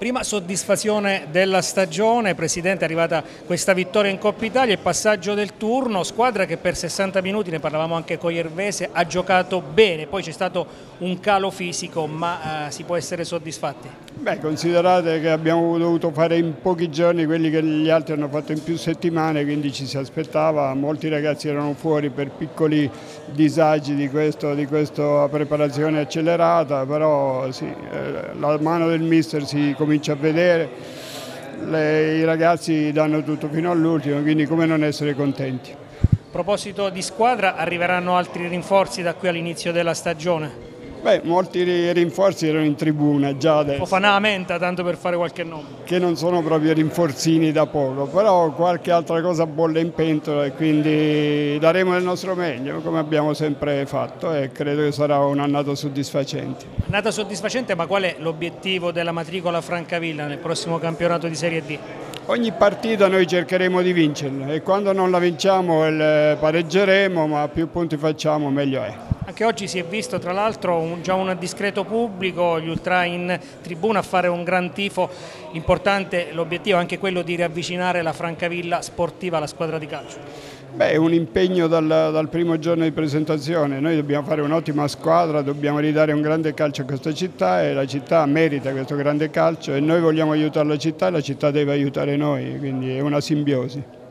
Prima soddisfazione della stagione, Presidente, è arrivata questa vittoria in Coppa Italia, il passaggio del turno, squadra che per 60 minuti, ne parlavamo anche con Iervese, ha giocato bene, poi c'è stato un calo fisico, ma si può essere soddisfatti? Beh, considerate che abbiamo dovuto fare in pochi giorni quelli che gli altri hanno fatto in più settimane, quindi ci si aspettava, molti ragazzi erano fuori per piccoli disagi di questa preparazione accelerata, però sì, la mano del mister si comincia a vedere, i ragazzi danno tutto fino all'ultimo, quindi come non essere contenti. A proposito di squadra, arriveranno altri rinforzi da qui all'inizio della stagione? Beh, molti rinforzi erano in tribuna già adesso. Fofana Menta, tanto per fare qualche nome. Che non sono proprio rinforzini da poco, però qualche altra cosa bolle in pentola e quindi daremo il nostro meglio come abbiamo sempre fatto e credo che sarà un'annata soddisfacente. Annata soddisfacente, ma qual è l'obiettivo della matricola Francavilla nel prossimo campionato di Serie D? Ogni partita noi cercheremo di vincerla e quando non la vinciamo pareggeremo, ma più punti facciamo meglio è. Anche oggi si è visto tra l'altro già un discreto pubblico, gli ultra in tribuna a fare un gran tifo, importante l'obiettivo è anche quello di riavvicinare la Francavilla sportiva alla squadra di calcio. Beh, è un impegno dal primo giorno di presentazione, noi dobbiamo fare un'ottima squadra, dobbiamo ridare un grande calcio a questa città e la città merita questo grande calcio e noi vogliamo aiutare la città e la città deve aiutare noi, quindi è una simbiosi.